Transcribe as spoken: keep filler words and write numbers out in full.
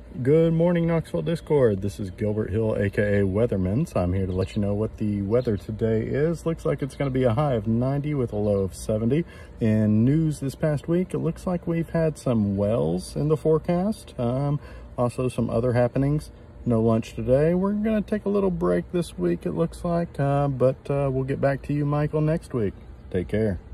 Good morning, Knoxville Discord. This is Gilbert Hill, aka Wthermans. I'm here to let you know what the weather today is. Looks like it's going to be a high of ninety with a low of seventy. In news this past week, it looks like we've had some wells in the forecast. Um, also some other happenings. No lunch today. We're going to take a little break this week, it looks like. Uh, but uh, we'll get back to you, Michael, next week. Take care.